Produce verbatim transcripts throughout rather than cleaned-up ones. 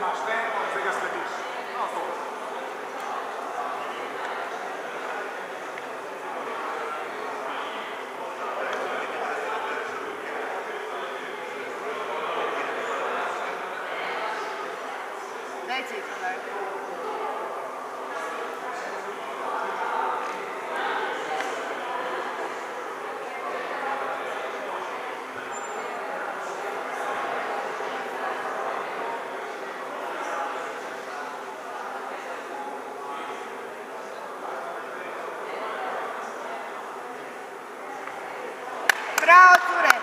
imaš tempo, sve ga slediš. Dajte ih ovaj. Bravo, cure!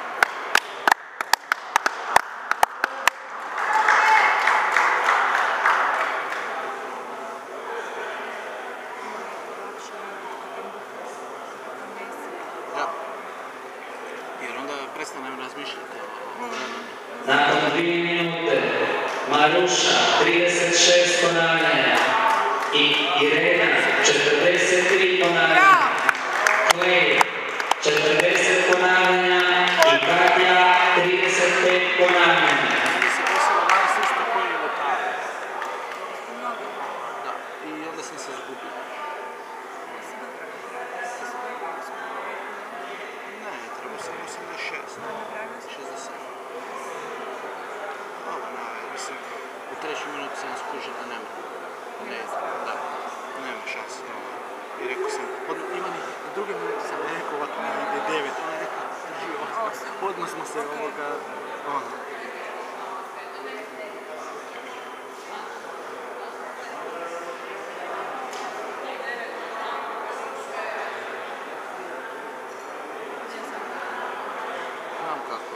Prestanem razmišljati o vremenu. Nakon dvije minute Maruša trideset šest ponavljanja i Irena četrdeset tri ponavljanja, Klej četrdeset ponavljanja i Katja trideset pet ponavljanja. Meni se desilo danas isto koji je lokal. Da, i onda sam se zgubio. Ne, treba sam osamdeset šest. šezdeset sedam. Ovo, ne, mislim, u trećoj minuti sam skužio da nema. Ne, da, nema šanse. I rekao sam, Ivan, u druge minuti sam rekao ovako, ne ide devet, on je rekao, drži osam. Odmah smo se ovoga, ono. Znam kako.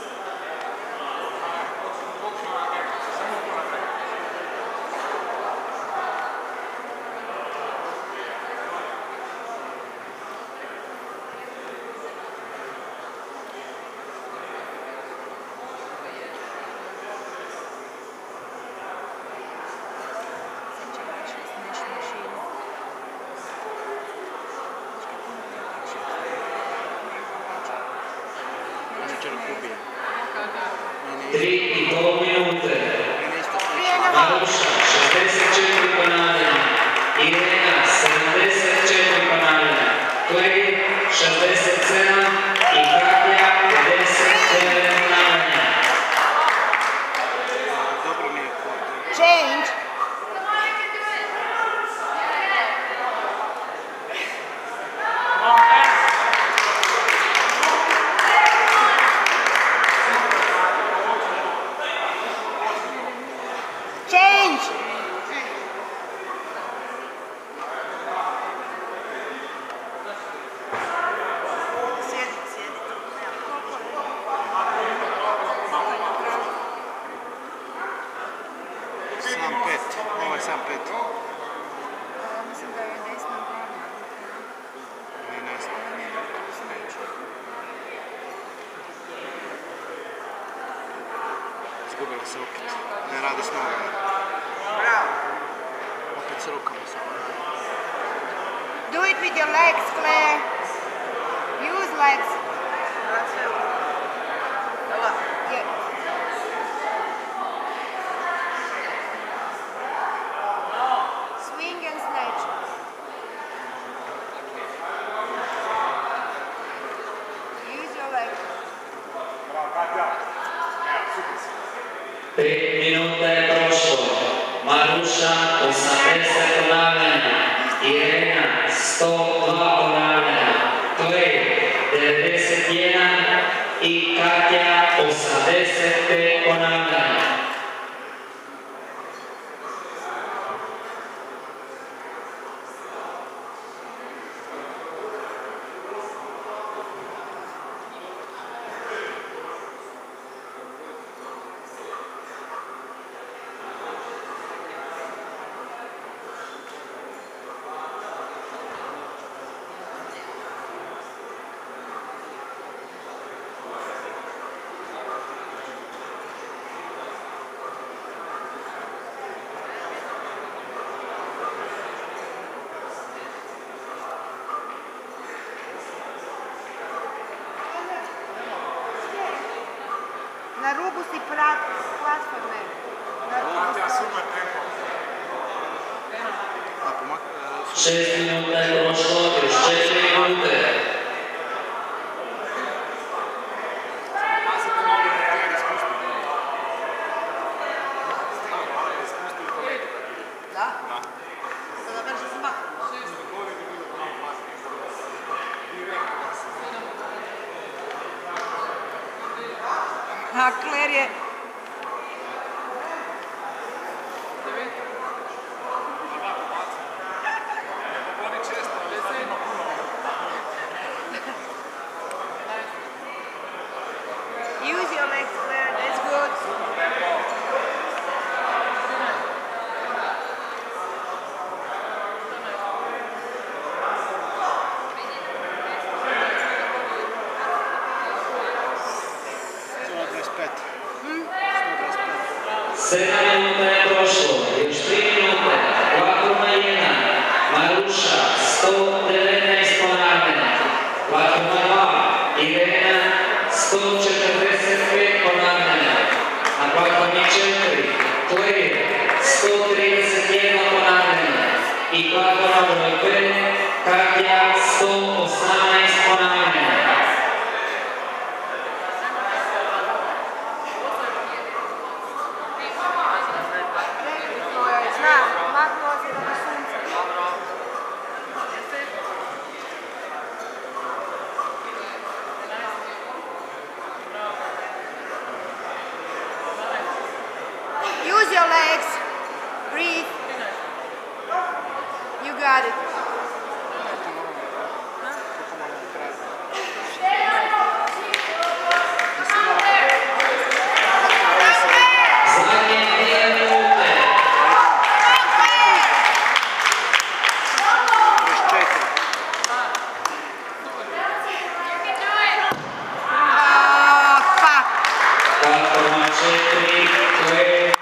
Tri i pol minute. Maruša šezdeset četiri ponavljanja, Irena sedamdeset četiri ponavljanja, Klej šezdeset sedam i Katja pedeset devet ponavljanja. Dobro mi je kod. Change! Change! Sjedi, sjedi. Sam pet, ovo je sam pet. Mislim da je desna glavna. Ne, ne znam. Izgubila se opet. Ne radi s nogama. Bravo. Opet s rukama samo radi. Do it with your legs, Claire. Use legs. Yeah. Swing and snatch. Use your legs. Bravo, Katja. Evo, super si. Pet minuta je prošlo. Maruša osamdeset ponavljanja, Irena sto dva ponavljanja, Klej devedeset jedan i Katja osamdeset pet ponavljanja. super tempo. A pomak... e, šest minuta je prošlo, još četiri minute. Pazite novi motor ispusti. Da? Sada brže sam bakla. A Kler je... Use your legs, Claire. That's good. sto dvadeset pet. sto dvadeset pet. sedam minuta je prošlo, još tri minute. Platforma jedan, Maruša, sto devetnaest ponavljanja. Platforma dva, Irena, sto četrdeset pet ponavljanja. Na platformi četiri, Claire, sto trideset jedno ponavljanje. I platforma broj pet, Katja, sto osamnaest ponavljanja. Znam, maknuo se do sunca. Use your legs. Breathe. You got it. Zadnje dvije minute. šezdeset četiri. Ah, fuck. Platforma četiri, Claire,